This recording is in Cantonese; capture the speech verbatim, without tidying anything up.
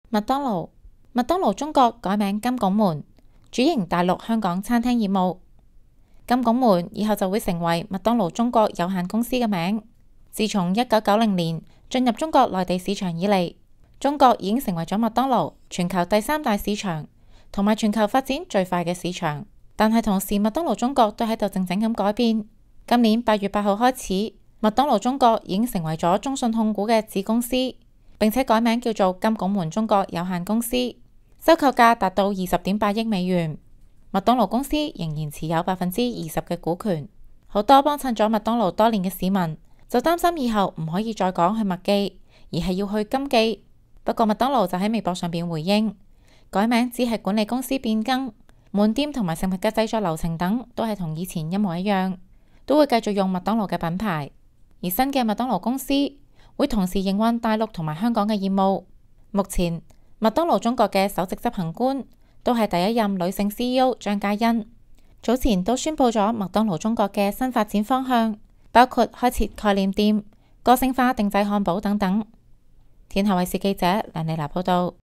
麥當勞，麥當勞中國改名金拱門，主營大陸、香港餐廳業務。金拱門以後就會成為麥當勞中國有限公司嘅名。自從一九九零年進入中國內地市場以嚟，中國已經成為咗麥當勞全球第三大市場，同埋全球發展最快嘅市場。但係同時，麥當勞中國都喺度靜靜咁改變。今年八月八號開始，麥當勞中國已經成為咗中信控股嘅子公司，並且改名叫做金拱門中國有限公司，收購價達到二十點八億美元。麥當勞公司仍然持有百分之二十嘅股權。好多幫襯咗麥當勞多年嘅市民就擔心以後唔可以再講去麥記，而係要去金記。不過麥當勞就喺微博上邊回應，改名只係管理公司變更，門店同埋食物嘅製作流程等都係同以前一模一樣，都會繼續用麥當勞嘅品牌。而新嘅麥當勞公司會同時營運大陸同埋香港嘅業務。目前麥當勞中國嘅首席執行官都係第一任女性 C E O 張嘉欣，早前都宣布咗麥當勞中國嘅新發展方向，包括開設概念店、個性化定製漢堡等等。天下衛視記者梁麗娜報道。